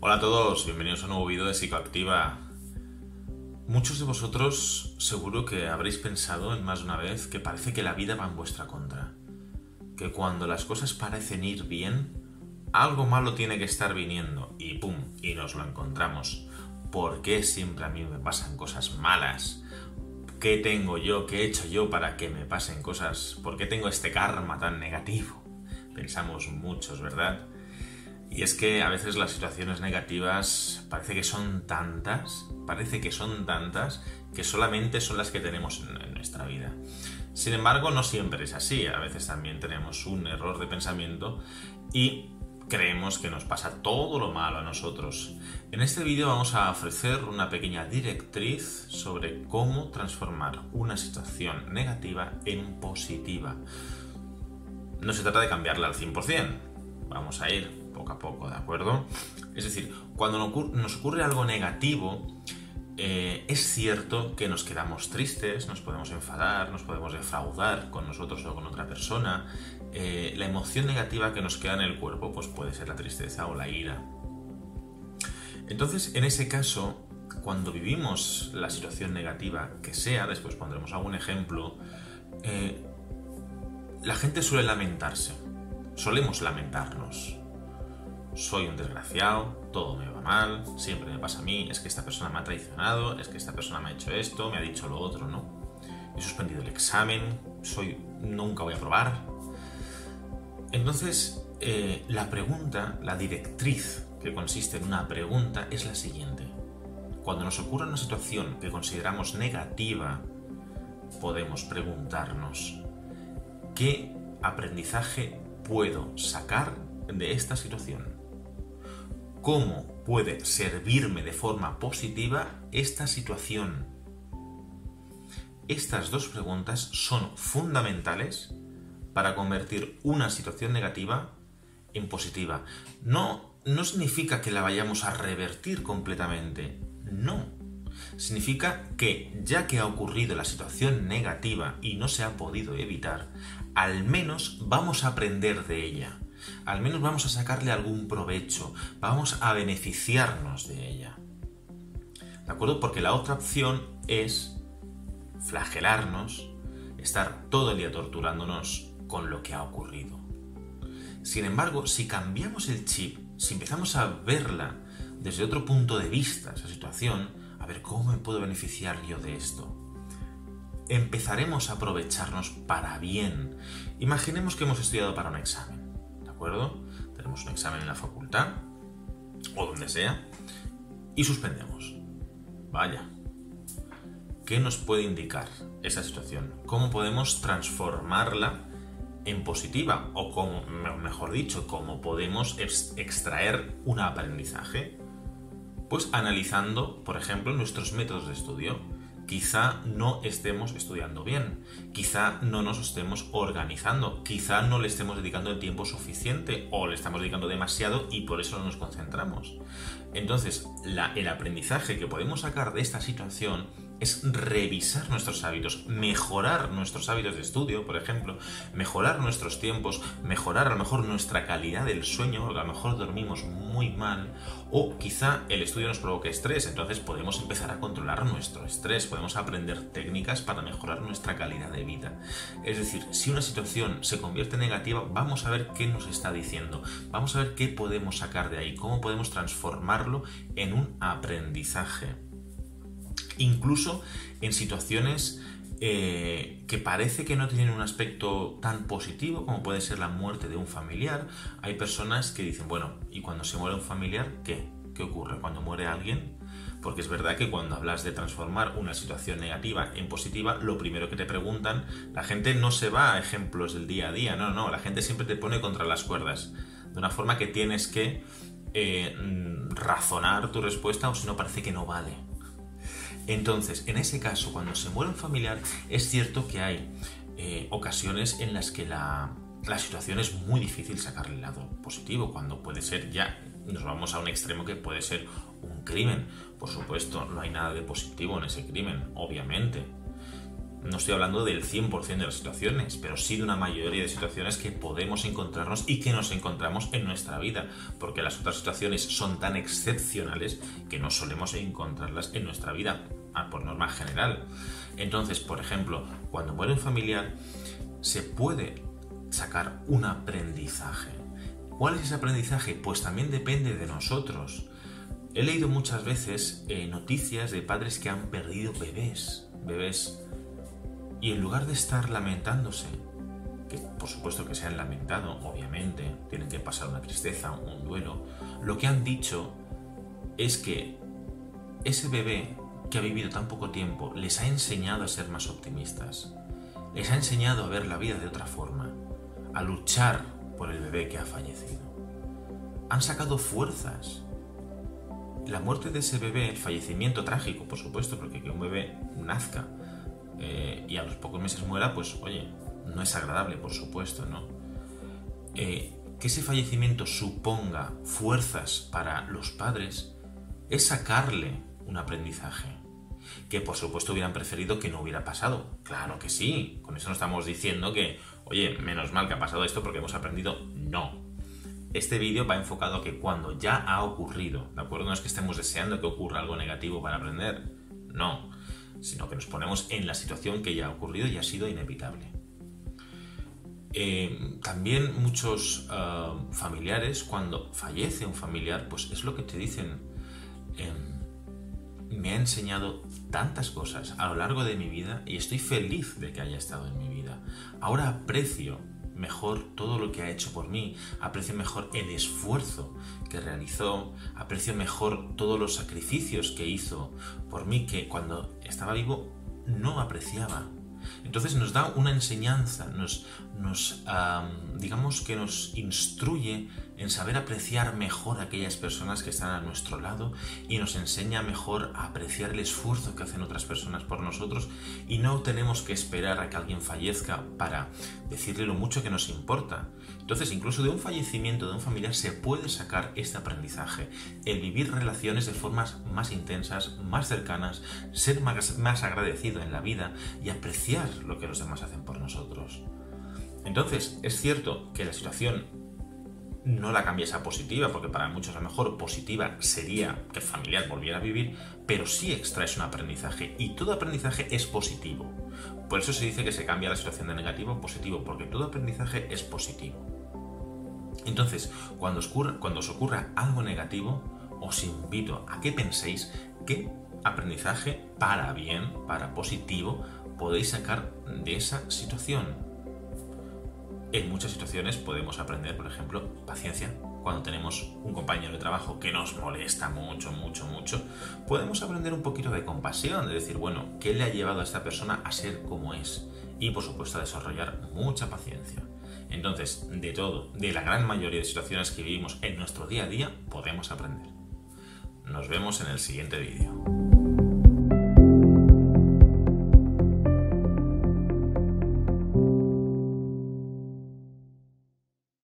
Hola a todos, bienvenidos a un nuevo vídeo de Psicoactiva. Muchos de vosotros seguro que habréis pensado en más de una vez que parece que la vida va en vuestra contra. Que cuando las cosas parecen ir bien, algo malo tiene que estar viniendo y ¡pum! Y nos lo encontramos. ¿Por qué siempre a mí me pasan cosas malas? ¿Qué tengo yo? ¿Qué he hecho yo para que me pasen cosas? ¿Por qué tengo este karma tan negativo? Pensamos muchos, ¿verdad? Y es que a veces las situaciones negativas parece que son tantas que solamente son las que tenemos en nuestra vida. Sin embargo, no siempre es así. A veces también tenemos un error de pensamiento y creemos que nos pasa todo lo malo a nosotros. En este vídeo vamos a ofrecer una pequeña directriz sobre cómo transformar una situación negativa en positiva. No se trata de cambiarla al 100%. Vamos a ir poco a poco, ¿de acuerdo? Es decir, cuando nos ocurre algo negativo, es cierto que nos quedamos tristes, nos podemos enfadar, nos podemos defraudar con nosotros o con otra persona. La emoción negativa que nos queda en el cuerpo pues puede ser la tristeza o la ira. Entonces, en ese caso, cuando vivimos la situación negativa que sea, después pondremos algún ejemplo, la gente suele lamentarse. Solemos lamentarnos. Soy un desgraciado, todo me va mal, siempre me pasa a mí, es que esta persona me ha traicionado, es que esta persona me ha hecho esto, me ha dicho lo otro, ¿no? He suspendido el examen, nunca voy a aprobar. Entonces, la pregunta, la directriz que consiste en una pregunta es la siguiente. Cuando nos ocurre una situación que consideramos negativa, podemos preguntarnos: ¿qué aprendizaje puedo sacar de esta situación? ¿Cómo puede servirme de forma positiva esta situación? Estas dos preguntas son fundamentales para convertir una situación negativa en positiva. No significa que la vayamos a revertir completamente, no. Significa que, ya que ha ocurrido la situación negativa y no se ha podido evitar, al menos vamos a aprender de ella. Al menos vamos a sacarle algún provecho, vamos a beneficiarnos de ella. ¿De acuerdo? Porque la otra opción es flagelarnos, estar todo el día torturándonos con lo que ha ocurrido. Sin embargo, si cambiamos el chip, si empezamos a verla desde otro punto de vista, esa situación, a ver cómo me puedo beneficiar yo de esto, empezaremos a aprovecharnos para bien. Imaginemos que hemos estudiado para un examen. ¿De acuerdo? Tenemos un examen en la facultad o donde sea y suspendemos. Vaya, ¿qué nos puede indicar esa situación? ¿Cómo podemos transformarla en positiva? O cómo, mejor dicho, ¿cómo podemos extraer un aprendizaje? Pues analizando, por ejemplo, nuestros métodos de estudio. Quizá no estemos estudiando bien, quizá no nos estemos organizando, quizá no le estemos dedicando el tiempo suficiente o le estamos dedicando demasiado y por eso no nos concentramos. Entonces, el aprendizaje que podemos sacar de esta situación es revisar nuestros hábitos, mejorar nuestros hábitos de estudio, por ejemplo, mejorar nuestros tiempos, mejorar a lo mejor nuestra calidad del sueño, porque a lo mejor dormimos muy mal, o quizá el estudio nos provoque estrés, entonces podemos empezar a controlar nuestro estrés, podemos aprender técnicas para mejorar nuestra calidad de vida. Es decir, si una situación se convierte en negativa, vamos a ver qué nos está diciendo, vamos a ver qué podemos sacar de ahí, cómo podemos transformarlo en un aprendizaje. Incluso en situaciones que parece que no tienen un aspecto tan positivo como puede ser la muerte de un familiar, hay personas que dicen, bueno, ¿y cuando se muere un familiar, qué? ¿Qué ocurre cuando muere alguien? Porque es verdad que cuando hablas de transformar una situación negativa en positiva, lo primero que te preguntan, la gente no se va a ejemplos del día a día, no, la gente siempre te pone contra las cuerdas, de una forma que tienes que razonar tu respuesta o si no parece que no vale. Entonces, en ese caso, cuando se muere un familiar, es cierto que hay ocasiones en las que la situación es muy difícil sacarle el lado positivo, cuando puede ser ya, nos vamos a un extremo que puede ser un crimen. Por supuesto, no hay nada de positivo en ese crimen, obviamente. No estoy hablando del 100% de las situaciones, pero sí de una mayoría de situaciones que podemos encontrarnos y que nos encontramos en nuestra vida, porque las otras situaciones son tan excepcionales que no solemos encontrarlas en nuestra vida, por norma general. Entonces, por ejemplo, cuando muere un familiar, se puede sacar un aprendizaje. ¿Cuál es ese aprendizaje? Pues también depende de nosotros. He leído muchas veces noticias de padres que han perdido bebés, y en lugar de estar lamentándose, que por supuesto que se han lamentado, obviamente, tienen que pasar una tristeza, un duelo, lo que han dicho es que ese bebé que ha vivido tan poco tiempo les ha enseñado a ser más optimistas, les ha enseñado a ver la vida de otra forma, a luchar por el bebé que ha fallecido. Han sacado fuerzas. La muerte de ese bebé, el fallecimiento trágico, por supuesto, porque que un bebé nazca y a los pocos meses muera, pues oye, no es agradable, por supuesto, ¿no? Que ese fallecimiento suponga fuerzas para los padres es sacarle un aprendizaje, que por supuesto hubieran preferido que no hubiera pasado. Claro que sí, con eso no estamos diciendo que, oye, menos mal que ha pasado esto porque hemos aprendido. No. Este vídeo va enfocado a que cuando ya ha ocurrido, ¿de acuerdo? No es que estemos deseando que ocurra algo negativo para aprender, no, sino que nos ponemos en la situación que ya ha ocurrido y ha sido inevitable. También muchos familiares, cuando fallece un familiar, pues es lo que te dicen, me ha enseñado tantas cosas a lo largo de mi vida y estoy feliz de que haya estado en mi vida. Ahora aprecio mejor todo lo que ha hecho por mí, aprecio mejor el esfuerzo que realizó, aprecio mejor todos los sacrificios que hizo por mí, que cuando estaba vivo no apreciaba. Entonces nos da una enseñanza, digamos que nos instruye en saber apreciar mejor a aquellas personas que están a nuestro lado y nos enseña mejor a apreciar el esfuerzo que hacen otras personas por nosotros, y no tenemos que esperar a que alguien fallezca para decirle lo mucho que nos importa. Entonces, incluso de un fallecimiento de un familiar se puede sacar este aprendizaje, el vivir relaciones de formas más intensas, más cercanas, ser más agradecido en la vida y apreciar lo que los demás hacen por nosotros. Entonces, es cierto que la situación no la cambies a positiva, porque para muchos a lo mejor positiva sería que el familiar volviera a vivir, pero sí extraes un aprendizaje, y todo aprendizaje es positivo. Por eso se dice que se cambia la situación de negativo a positivo, porque todo aprendizaje es positivo. Entonces, cuando os ocurra algo negativo, os invito a que penséis qué aprendizaje para bien, para positivo, podéis sacar de esa situación. En muchas situaciones podemos aprender, por ejemplo, paciencia. Cuando tenemos un compañero de trabajo que nos molesta mucho, podemos aprender un poquito de compasión, de decir, bueno, ¿qué le ha llevado a esta persona a ser como es? Y, por supuesto, a desarrollar mucha paciencia. Entonces, de todo, de la gran mayoría de situaciones que vivimos en nuestro día a día, podemos aprender. Nos vemos en el siguiente vídeo.